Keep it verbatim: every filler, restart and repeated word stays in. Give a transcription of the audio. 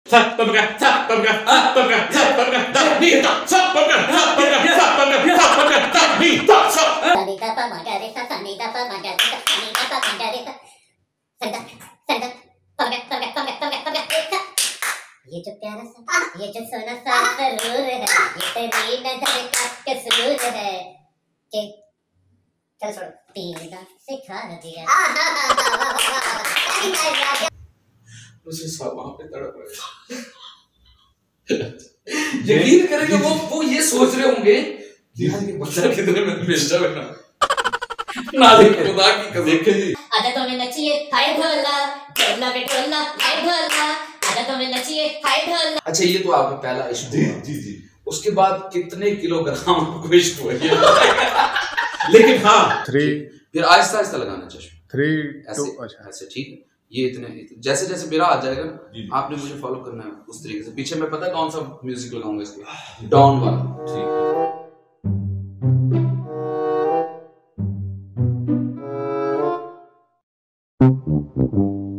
ये जो प्यारा सा, ये जो सोना सा सरूर है, ये तेरी नजर का कसूर है कि चल छोड़ो पीना सिखा दिया। उसे सब वहां पे तड़प रहे। यकीन करेंगे वो वो ये सोच रहे होंगे यार ये बच्चा कितने में बेचता है ना देखे खुदा की कसम। देखे जी आजा तो में नचिए हाय ढोला ढोला पे ढोला हाय ढोला आजा तो में नचिए हाय ढोला। अच्छा ये तो आपका पहला इश्क जी जी जी। उसके बाद कितने किलोग्राम आपको इश्क हुआ ये लेकिन हाँ थ्री फिर आहिस्ता आहिस्ता लगाना चश्मा थ्री ऐसे टू अच्छा ऐसे ठीक है। ये इतने, इतने जैसे जैसे मेरा आ जाएगा जी, जी। आपने मुझे फॉलो करना है उस तरीके से। पीछे मैं पता है कौन सा म्यूजिक लगाऊंगा इसके डॉन वाला। ठीक है।